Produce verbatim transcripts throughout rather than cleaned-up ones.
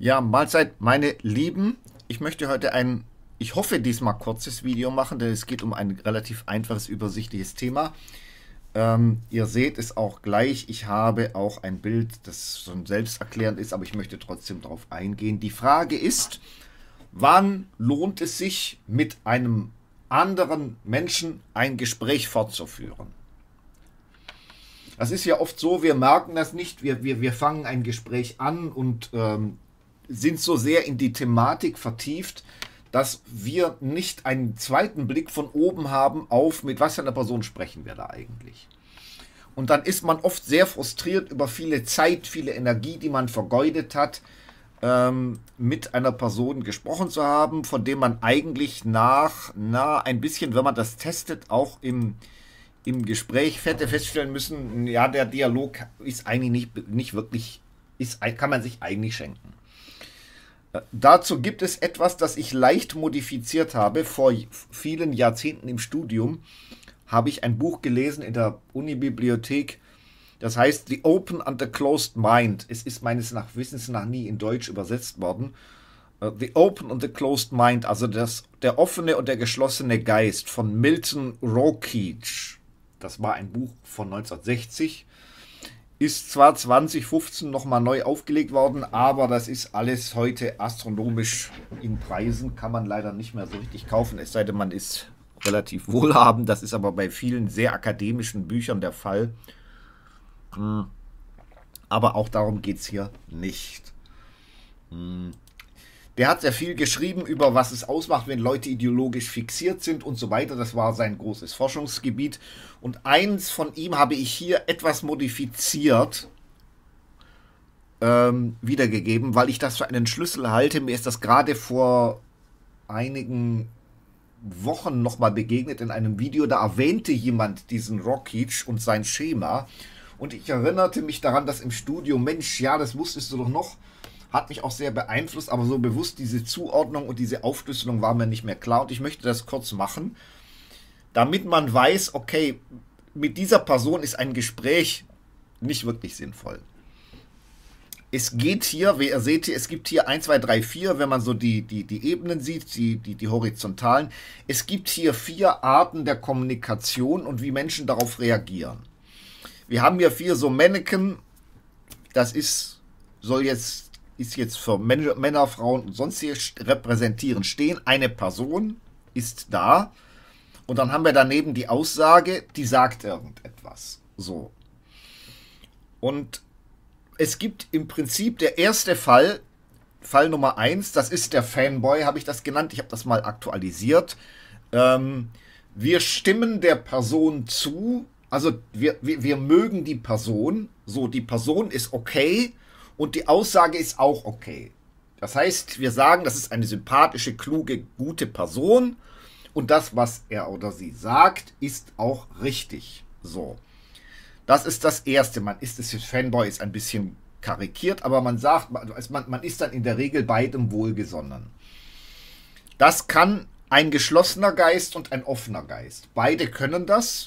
Ja, Mahlzeit, meine Lieben. Ich möchte heute ein, ich hoffe diesmal kurzes Video machen, denn es geht um ein relativ einfaches, übersichtliches Thema. Ähm, ihr seht es auch gleich, ich habe auch ein Bild, das schon selbsterklärend ist, aber ich möchte trotzdem darauf eingehen. Die Frage ist, wann lohnt es sich, mit einem anderen Menschen ein Gespräch fortzuführen? Das ist ja oft so, wir merken das nicht, wir, wir, wir fangen ein Gespräch an und ähm, sind so sehr in die Thematik vertieft, dass wir nicht einen zweiten Blick von oben haben auf, mit was für einer Person sprechen wir da eigentlich. Und dann ist man oft sehr frustriert über viele Zeit, viele Energie, die man vergeudet hat, ähm, mit einer Person gesprochen zu haben, von dem man eigentlich nach, na, ein bisschen, wenn man das testet, auch im, im Gespräch hätte feststellen müssen, ja, der Dialog ist eigentlich nicht, nicht wirklich, ist, kann man sich eigentlich schenken. Dazu gibt es etwas, das ich leicht modifiziert habe. Vor vielen Jahrzehnten im Studium habe ich ein Buch gelesen in der Unibibliothek. Das heißt The Open and the Closed Mind. Es ist meines nach Wissens nach nie in Deutsch übersetzt worden. The Open and the Closed Mind, also das, der offene und der geschlossene Geist von Milton Rokeach. Das war ein Buch von neunzehnhundertsechzig. Ist zwar zwanzig fünfzehn nochmal neu aufgelegt worden, aber das ist alles heute astronomisch in Preisen, kann man leider nicht mehr so richtig kaufen, es sei denn, man ist relativ wohlhabend. Das ist aber bei vielen sehr akademischen Büchern der Fall. Aber auch darum geht es hier nicht. Der hat sehr viel geschrieben über, was es ausmacht, wenn Leute ideologisch fixiert sind und so weiter. Das war sein großes Forschungsgebiet. Und eins von ihm habe ich hier etwas modifiziert ähm, wiedergegeben, weil ich das für einen Schlüssel halte. Mir ist das gerade vor einigen Wochen nochmal begegnet in einem Video. Da erwähnte jemand diesen Rokeach und sein Schema. Und ich erinnerte mich daran, dass im Studio, Mensch, ja, das wusstest du doch noch. Hat mich auch sehr beeinflusst, aber so bewusst diese Zuordnung und diese Aufschlüsselung war mir nicht mehr klar. Und ich möchte das kurz machen, damit man weiß, okay, mit dieser Person ist ein Gespräch nicht wirklich sinnvoll. Es geht hier, wie ihr seht hier, es gibt hier eins, zwei, drei, vier, wenn man so die, die, die Ebenen sieht, die, die, die horizontalen. Es gibt hier vier Arten der Kommunikation und wie Menschen darauf reagieren. Wir haben hier vier so Mannequin, das ist, soll jetzt... ist jetzt für Männer, Frauen und sonstige repräsentieren stehen. Eine Person ist da und dann haben wir daneben die Aussage, die sagt irgendetwas. So. Und es gibt im Prinzip der erste Fall, Fall Nummer eins, das ist der Fanboy, habe ich das genannt. Ich habe das mal aktualisiert. Ähm, wir stimmen der Person zu, also wir, wir, wir mögen die Person. So, die Person ist okay. Und die Aussage ist auch okay. Das heißt, wir sagen, das ist eine sympathische, kluge, gute Person. Und das, was er oder sie sagt, ist auch richtig. So. Das ist das Erste. Man ist es jetzt Fanboy, ist ein bisschen karikiert, aber man sagt, man, man ist dann in der Regel beidem wohlgesonnen. Das kann ein geschlossener Geist und ein offener Geist. Beide können das.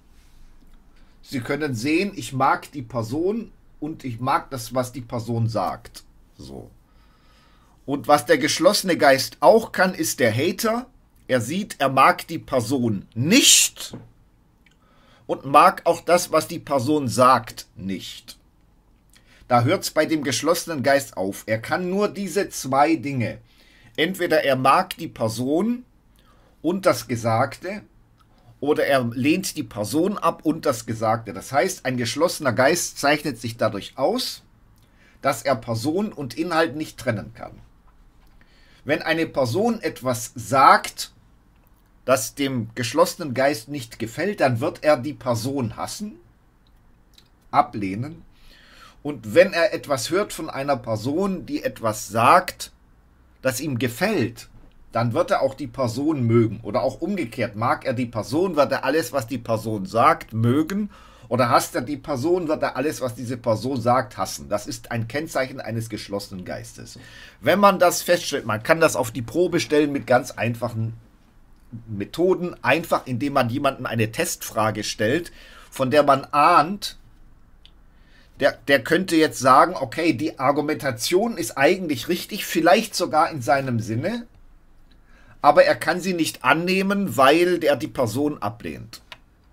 Sie können sehen, ich mag die Person und ich mag das, was die Person sagt. So. Und was der geschlossene Geist auch kann, ist der Hater. Er sieht, er mag die Person nicht und mag auch das, was die Person sagt, nicht. Da hört es bei dem geschlossenen Geist auf. Er kann nur diese zwei Dinge. Entweder er mag die Person und das Gesagte, oder er lehnt die Person ab und das Gesagte. Das heißt, ein geschlossener Geist zeichnet sich dadurch aus, dass er Person und Inhalt nicht trennen kann. Wenn eine Person etwas sagt, das dem geschlossenen Geist nicht gefällt, dann wird er die Person hassen, ablehnen. Und wenn er etwas hört von einer Person, die etwas sagt, das ihm gefällt, dann wird er auch die Person mögen. Oder auch umgekehrt, mag er die Person, wird er alles, was die Person sagt, mögen. Oder hasst er die Person, wird er alles, was diese Person sagt, hassen. Das ist ein Kennzeichen eines geschlossenen Geistes. Wenn man das feststellt, man kann das auf die Probe stellen mit ganz einfachen Methoden. Einfach, indem man jemandem eine Testfrage stellt, von der man ahnt, Der, der könnte jetzt sagen, okay, die Argumentation ist eigentlich richtig, vielleicht sogar in seinem Sinne, aber er kann sie nicht annehmen, weil der die Person ablehnt.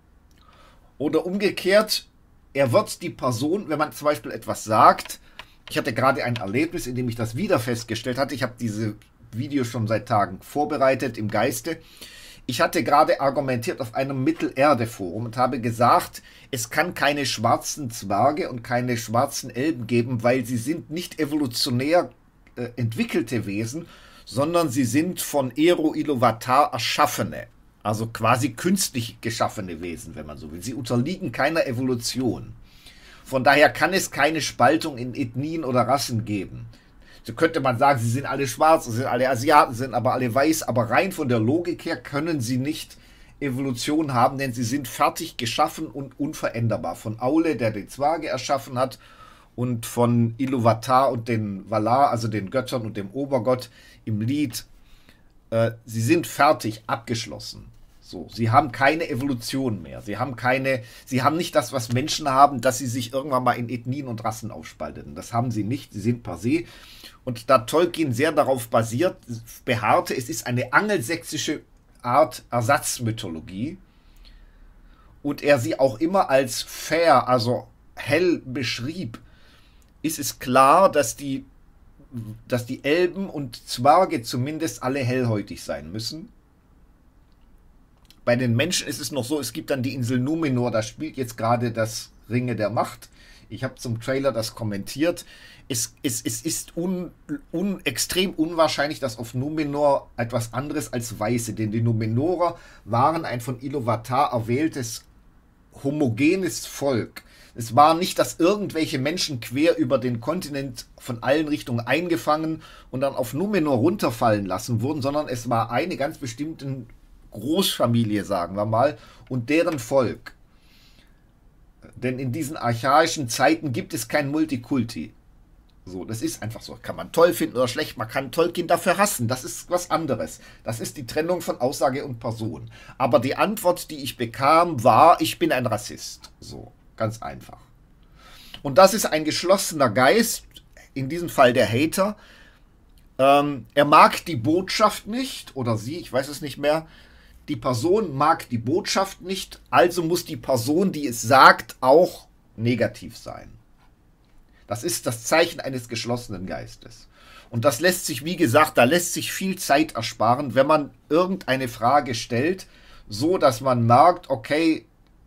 Oder umgekehrt, er wird die Person, wenn man zum Beispiel etwas sagt, ich hatte gerade ein Erlebnis, in dem ich das wieder festgestellt hatte, ich habe diese Videos schon seit Tagen vorbereitet im Geiste. Ich hatte gerade argumentiert auf einem Mittelerde-Forum und habe gesagt, es kann keine schwarzen Zwerge und keine schwarzen Elben geben, weil sie sind nicht evolutionär äh, entwickelte Wesen, sondern sie sind von Ero Iluvatar erschaffene, also quasi künstlich geschaffene Wesen, wenn man so will. Sie unterliegen keiner Evolution. Von daher kann es keine Spaltung in Ethnien oder Rassen geben. So könnte man sagen, sie sind alle schwarz, sie sind alle Asiaten, sind aber alle weiß, aber rein von der Logik her können sie nicht Evolution haben, denn sie sind fertig geschaffen und unveränderbar. Von Aule, der die Zwerge erschaffen hat, und von Iluvatar und den Valar, also den Göttern und dem Obergott im Lied, äh, sie sind fertig, abgeschlossen. So, sie haben keine Evolution mehr. Sie haben keine, sie haben nicht das, was Menschen haben, dass sie sich irgendwann mal in Ethnien und Rassen aufspalteten. Das haben sie nicht. Sie sind per se. Und da Tolkien sehr darauf basiert, beharrte, es ist eine angelsächsische Art Ersatzmythologie und er sie auch immer als fair, also hell beschrieb, ist es klar, dass die, dass die Elben und Zwerge zumindest alle hellhäutig sein müssen. Bei den Menschen ist es noch so, es gibt dann die Insel Numenor, da spielt jetzt gerade das Ringe der Macht. Ich habe zum Trailer das kommentiert. Es, es, es ist un, un, extrem unwahrscheinlich, dass auf Numenor etwas anderes als Weiße, denn die Numenorer waren ein von Iluvatar erwähltes homogenes Volk. Es war nicht, dass irgendwelche Menschen quer über den Kontinent von allen Richtungen eingefangen und dann auf Numenor runterfallen lassen wurden, sondern es war eine ganz bestimmte Großfamilie, sagen wir mal, und deren Volk. Denn in diesen archaischen Zeiten gibt es kein Multikulti. So, das ist einfach so. Kann man toll finden oder schlecht, man kann Tolkien dafür hassen. Das ist was anderes. Das ist die Trennung von Aussage und Person. Aber die Antwort, die ich bekam, war, ich bin ein Rassist. So, ganz einfach. Und das ist ein geschlossener Geist, in diesem Fall der Hater. Ähm, er mag die Botschaft nicht, oder sie, ich weiß es nicht mehr. Die Person mag die Botschaft nicht, also muss die Person, die es sagt, auch negativ sein. Das ist das Zeichen eines geschlossenen Geistes. Und das lässt sich, wie gesagt, da lässt sich viel Zeit ersparen, wenn man irgendeine Frage stellt, so dass man merkt, okay,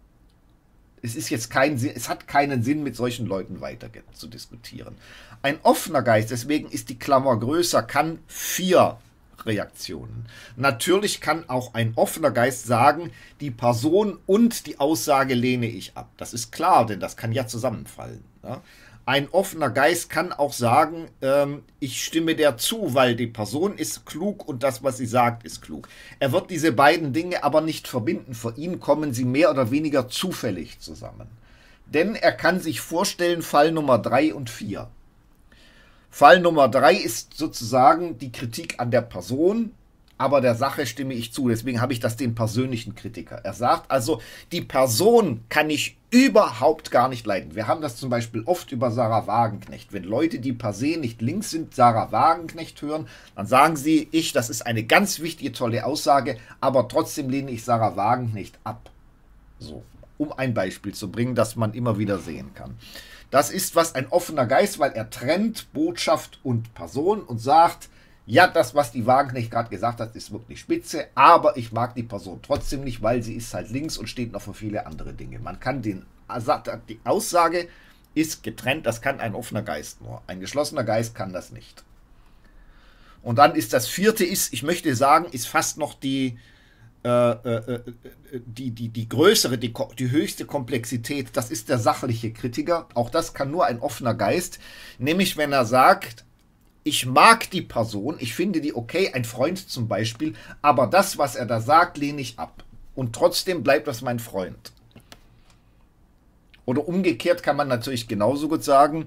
es ist jetzt kein Sinn, es hat keinen Sinn, mit solchen Leuten weiter zu diskutieren. Ein offener Geist, deswegen ist die Klammer größer, kann vier Reaktionen. Natürlich kann auch ein offener Geist sagen, die Person und die Aussage lehne ich ab. Das ist klar, denn das kann ja zusammenfallen. Ja? Ein offener Geist kann auch sagen, ähm, ich stimme der zu, weil die Person ist klug und das, was sie sagt, ist klug. Er wird diese beiden Dinge aber nicht verbinden. Für ihn kommen sie mehr oder weniger zufällig zusammen. Denn er kann sich vorstellen, Fall Nummer drei und vier. Fall Nummer drei ist sozusagen die Kritik an der Person, aber der Sache stimme ich zu. Deswegen habe ich das den persönlichen Kritiker. Er sagt also, die Person kann ich überhaupt gar nicht leiden. Wir haben das zum Beispiel oft über Sarah Wagenknecht. Wenn Leute, die per se nicht links sind, Sarah Wagenknecht hören, dann sagen sie, ich, das ist eine ganz wichtige, tolle Aussage, aber trotzdem lehne ich Sarah Wagenknecht ab. So, um ein Beispiel zu bringen, das man immer wieder sehen kann. Das ist was ein offener Geist, weil er trennt Botschaft und Person und sagt, ja, das, was die Wagenknecht gerade gesagt hat, ist wirklich spitze, aber ich mag die Person trotzdem nicht, weil sie ist halt links und steht noch für viele andere Dinge. Man kann den, die Aussage ist getrennt, das kann ein offener Geist nur. Ein geschlossener Geist kann das nicht. Und dann ist das vierte, ist, ich möchte sagen, ist fast noch die, äh, äh, die, die, die größere, die, die höchste Komplexität, das ist der sachliche Kritiker. Auch das kann nur ein offener Geist, nämlich wenn er sagt, ich mag die Person, ich finde die okay, ein Freund zum Beispiel, aber das, was er da sagt, lehne ich ab. Und trotzdem bleibt das mein Freund. Oder umgekehrt kann man natürlich genauso gut sagen,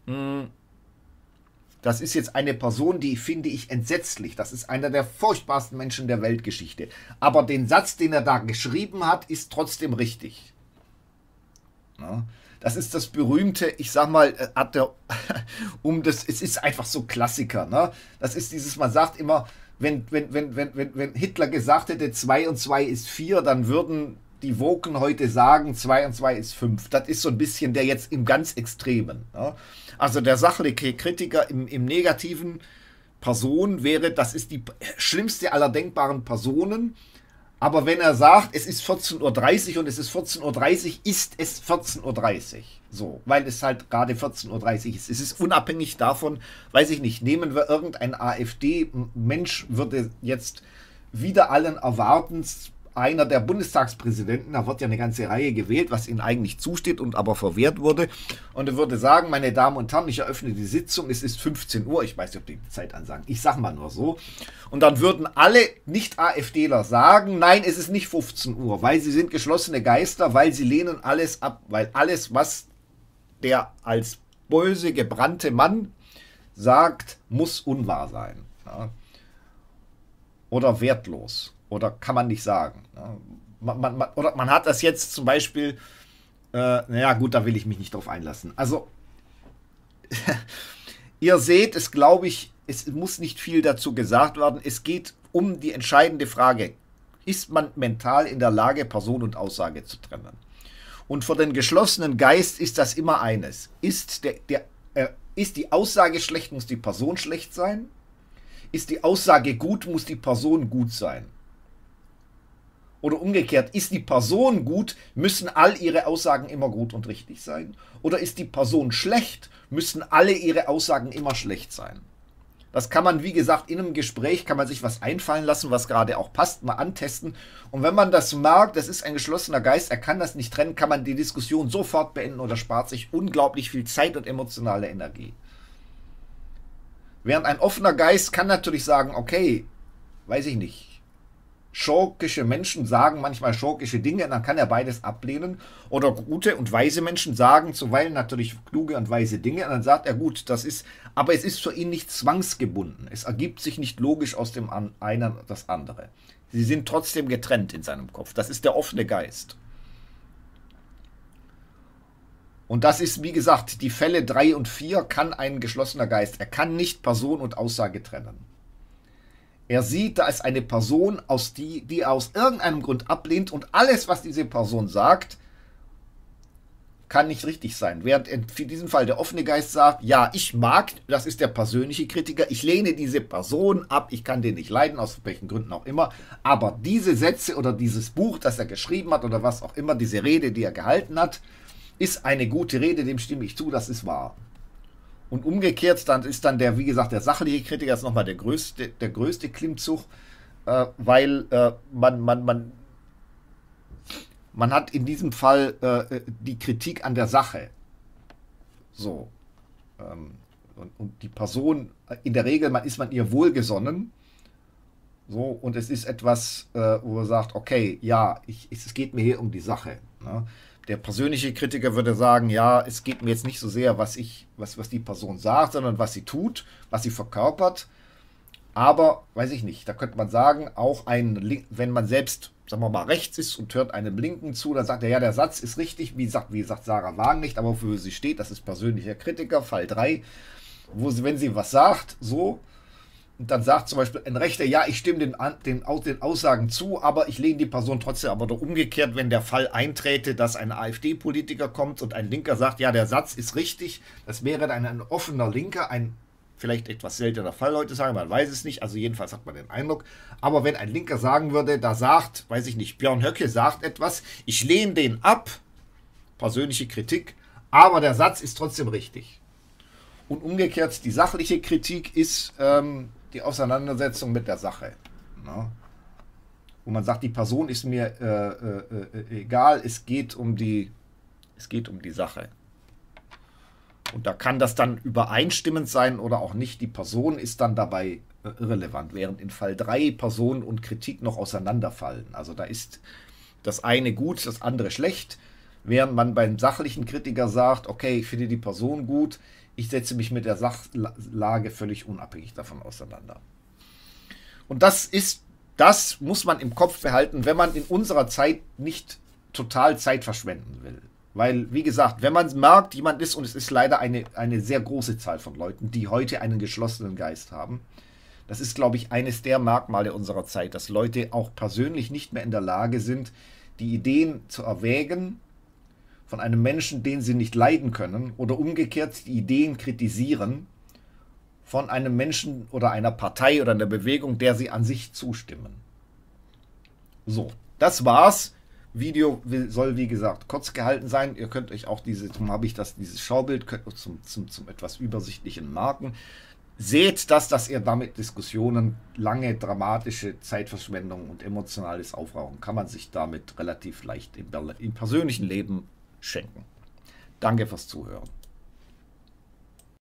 das ist jetzt eine Person, die finde ich entsetzlich. Das ist einer der furchtbarsten Menschen der Weltgeschichte. Aber den Satz, den er da geschrieben hat, ist trotzdem richtig. Ja? Das ist das berühmte, ich sag mal, äh, hat der, um das, es ist einfach so Klassiker, ne? Das ist dieses, man sagt immer, wenn, wenn, wenn, wenn, wenn, wenn Hitler gesagt hätte, zwei und zwei ist vier, dann würden die Woken heute sagen, zwei und zwei ist fünf. Das ist so ein bisschen der jetzt im ganz Extremen. Ne? Also der sachliche Kritiker im, im negativen Person wäre, das ist die schlimmste aller denkbaren Personen. Aber wenn er sagt, es ist vierzehn Uhr dreißig und es ist vierzehn Uhr dreißig, ist es vierzehn Uhr dreißig. So, weil es halt gerade vierzehn Uhr dreißig ist. Es ist unabhängig davon, weiß ich nicht, nehmen wir irgendein AfD-Mensch, würde jetzt wieder allen Erwartens einer der Bundestagspräsidenten, da wird ja eine ganze Reihe gewählt, was ihnen eigentlich zusteht und aber verwehrt wurde. Und er würde sagen, meine Damen und Herren, ich eröffne die Sitzung, es ist fünfzehn Uhr, ich weiß nicht, ob die Zeit ansagen, ich sag mal nur so. Und dann würden alle Nicht-AfDler sagen, nein, es ist nicht fünfzehn Uhr, weil sie sind geschlossene Geister, weil sie lehnen alles ab, weil alles, was der als böse, gebrannte Mann sagt, muss unwahr sein. Ja. Oder wertlos. Oder kann man nicht sagen. Man, man, man, oder man hat das jetzt zum Beispiel, äh, naja gut, da will ich mich nicht drauf einlassen. Also, ihr seht, es glaube ich, es muss nicht viel dazu gesagt werden. Es geht um die entscheidende Frage, ist man mental in der Lage, Person und Aussage zu trennen? Und für den geschlossenen Geist ist das immer eines. Ist, der, der, äh, ist die Aussage schlecht, muss die Person schlecht sein? Ist die Aussage gut, muss die Person gut sein? Oder umgekehrt, ist die Person gut, müssen all ihre Aussagen immer gut und richtig sein? Oder ist die Person schlecht, müssen alle ihre Aussagen immer schlecht sein? Das kann man, wie gesagt, in einem Gespräch, kann man sich was einfallen lassen, was gerade auch passt, mal antesten. Und wenn man das merkt, das ist ein geschlossener Geist, er kann das nicht trennen, kann man die Diskussion sofort beenden oder spart sich unglaublich viel Zeit und emotionale Energie. Während ein offener Geist kann natürlich sagen, okay, weiß ich nicht, schurkische Menschen sagen manchmal schurkische Dinge, dann kann er beides ablehnen. Oder gute und weise Menschen sagen zuweilen natürlich kluge und weise Dinge, und dann sagt er, gut, das ist, aber es ist für ihn nicht zwangsgebunden. Es ergibt sich nicht logisch aus dem einen das andere. Sie sind trotzdem getrennt in seinem Kopf. Das ist der offene Geist. Und das ist, wie gesagt, die Fälle drei und vier kann ein geschlossener Geist. Er kann nicht Person und Aussage trennen. Er sieht, da ist eine Person, aus die, die er aus irgendeinem Grund ablehnt, und alles, was diese Person sagt, kann nicht richtig sein. Während in diesem Fall der offene Geist sagt, ja, ich mag, das ist der persönliche Kritiker, ich lehne diese Person ab, ich kann den nicht leiden, aus welchen Gründen auch immer, aber diese Sätze oder dieses Buch, das er geschrieben hat oder was auch immer, diese Rede, die er gehalten hat, ist eine gute Rede, dem stimme ich zu, das ist wahr. Und umgekehrt, dann ist dann der, wie gesagt, der sachliche Kritiker ist nochmal der größte, der größte Klimmzug, äh, weil äh, man, man, man, man hat in diesem Fall äh, die Kritik an der Sache. So. Ähm, und, und die Person, in der Regel man, ist man ihr wohlgesonnen. So, und es ist etwas, äh, wo man sagt, okay, ja, ich, es geht mir hier um die Sache. Ne? Der persönliche Kritiker würde sagen, ja, es geht mir jetzt nicht so sehr, was ich, was, was die Person sagt, sondern was sie tut, was sie verkörpert. Aber, weiß ich nicht, da könnte man sagen, auch ein, wenn man selbst, sagen wir mal, rechts ist und hört einem Linken zu, dann sagt er, ja, der Satz ist richtig, wie sagt, wie sagt Sarah Wagenknecht, aber wofür sie steht, das ist persönlicher Kritiker, Fall drei, wo sie, wenn sie was sagt, so, und dann sagt zum Beispiel ein Rechter, ja, ich stimme den, den, den Aussagen zu, aber ich lehne die Person trotzdem. Aber doch umgekehrt, wenn der Fall einträte, dass ein AfD-Politiker kommt und ein Linker sagt, ja, der Satz ist richtig, das wäre dann ein offener Linker, ein vielleicht etwas seltener Fall heutzutage, man weiß es nicht, also jedenfalls hat man den Eindruck. Aber wenn ein Linker sagen würde, da sagt, weiß ich nicht, Björn Höcke sagt etwas, ich lehne den ab, persönliche Kritik, aber der Satz ist trotzdem richtig. Und umgekehrt, die sachliche Kritik ist ähm, die Auseinandersetzung mit der Sache. Ne? Wo man sagt, die Person ist mir äh, äh, egal, es geht um die, es geht um die Sache. Und da kann das dann übereinstimmend sein oder auch nicht. Die Person ist dann dabei äh, irrelevant, während in Fall drei Person und Kritik noch auseinanderfallen. Also da ist das eine gut, das andere schlecht, während man beim sachlichen Kritiker sagt, okay, ich finde die Person gut, ich setze mich mit der Sachlage völlig unabhängig davon auseinander. Und das ist, das muss man im Kopf behalten, wenn man in unserer Zeit nicht total Zeit verschwenden will. Weil, wie gesagt, wenn man merkt, jemand ist, und es ist leider eine, eine sehr große Zahl von Leuten, die heute einen geschlossenen Geist haben, das ist, glaube ich, eines der Merkmale unserer Zeit, dass Leute auch persönlich nicht mehr in der Lage sind, die Ideen zu erwägen von einem Menschen, den sie nicht leiden können, oder umgekehrt die Ideen kritisieren von einem Menschen oder einer Partei oder einer Bewegung, der sie an sich zustimmen. So, das war's. Video soll, wie gesagt, kurz gehalten sein. Ihr könnt euch auch diese, darum habe ich das, dieses Schaubild zum, zum, zum etwas übersichtlichen Marken. Seht das, dass ihr damit Diskussionen, lange dramatische Zeitverschwendung und emotionales Aufrauchen kann man sich damit relativ leicht im, im persönlichen Leben schenken. Danke fürs Zuhören.